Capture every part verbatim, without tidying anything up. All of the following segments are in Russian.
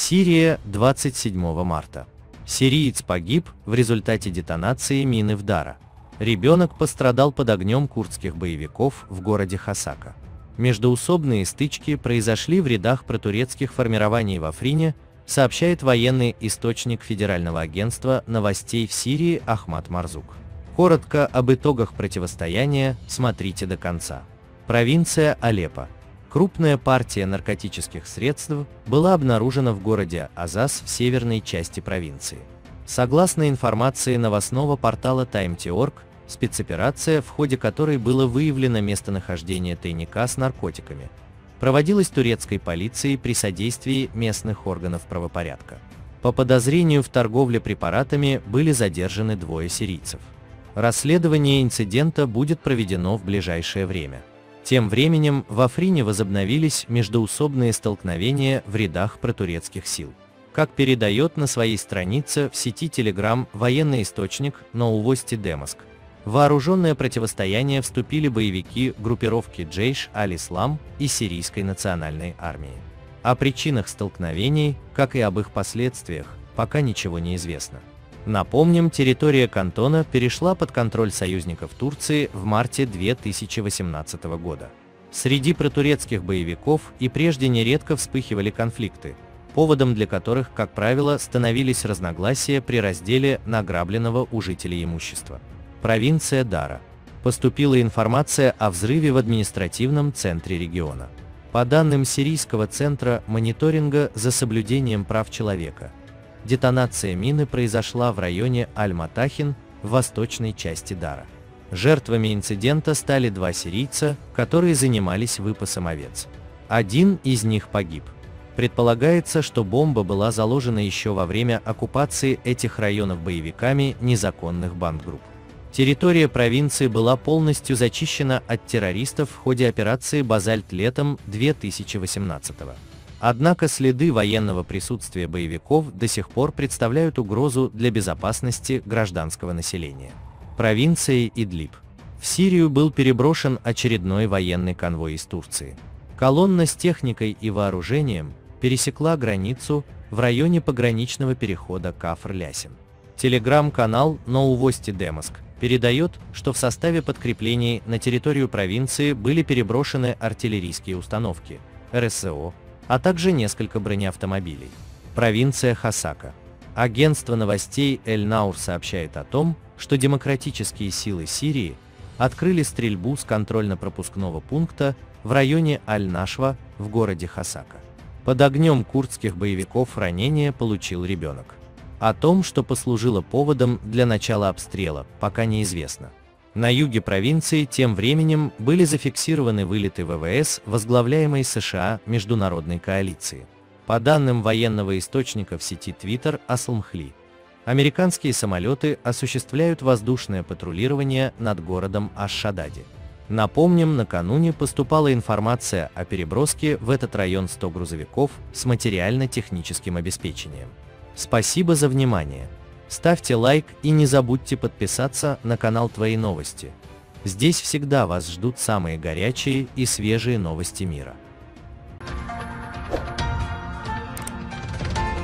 Сирия, двадцать седьмого марта. Сириец погиб в результате детонации мины в Дара. Ребенок пострадал под огнем курдских боевиков в городе Хасака. Междоусобные стычки произошли в рядах протурецких формирований в Африне, сообщает военный источник Федерального агентства новостей в Сирии Ахмад Марзук. Коротко об итогах противостояния смотрите до конца. Провинция Алеппо. Крупная партия наркотических средств была обнаружена в городе Азаз в северной части провинции. Согласно информации новостного портала тайм точка орг, спецоперация, в ходе которой было выявлено местонахождение тайника с наркотиками, проводилась турецкой полицией при содействии местных органов правопорядка. По подозрению в торговле препаратами были задержаны двое сирийцев. Расследование инцидента будет проведено в ближайшее время. Тем временем в Африне возобновились междоусобные столкновения в рядах протурецких сил. Как передает на своей странице в сети Telegram военный источник Новости Демаск, в вооруженное противостояние вступили боевики группировки Джейш аль-Ислам и Сирийской национальной армии. О причинах столкновений, как и об их последствиях, пока ничего не известно. Напомним, территория кантона перешла под контроль союзников Турции в марте две тысячи восемнадцатого года. Среди протурецких боевиков и прежде нередко вспыхивали конфликты, поводом для которых, как правило, становились разногласия при разделе награбленного у жителей имущества. Провинция Дара. Поступила информация о взрыве в административном центре региона. По данным Сирийского центра мониторинга за соблюдением прав человека, детонация мины произошла в районе Аль-Матахин в восточной части Дара. Жертвами инцидента стали два сирийца, которые занимались выпасом овец. Один из них погиб. Предполагается, что бомба была заложена еще во время оккупации этих районов боевиками незаконных бандгрупп. Территория провинции была полностью зачищена от террористов в ходе операции «Базальт» летом две тысячи восемнадцатого. Однако следы военного присутствия боевиков до сих пор представляют угрозу для безопасности гражданского населения. Провинция Идлиб. В Сирию был переброшен очередной военный конвой из Турции. Колонна с техникой и вооружением пересекла границу в районе пограничного перехода Кафр-Лясин. Телеграм-канал Новости Демаск передает, что в составе подкреплений на территорию провинции были переброшены артиллерийские установки, эр эс о, а также несколько бронеавтомобилей. Провинция Хасака. Агентство новостей Эль-Наур сообщает о том, что демократические силы Сирии открыли стрельбу с контрольно-пропускного пункта в районе Аль-Нашва в городе Хасака. Под огнем курдских боевиков ранение получил ребенок. О том, что послужило поводом для начала обстрела, пока неизвестно. На юге провинции тем временем были зафиксированы вылеты вэ вэ эс, возглавляемой США международной коалиции. По данным военного источника в сети Twitter Аслмхли, американские самолеты осуществляют воздушное патрулирование над городом Аш-Шададе. Напомним, накануне поступала информация о переброске в этот район ста грузовиков с материально-техническим обеспечением. Спасибо за внимание. Ставьте лайк и не забудьте подписаться на канал Твои новости. Здесь всегда вас ждут самые горячие и свежие новости мира.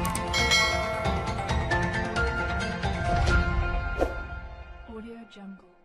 Audio Jungle.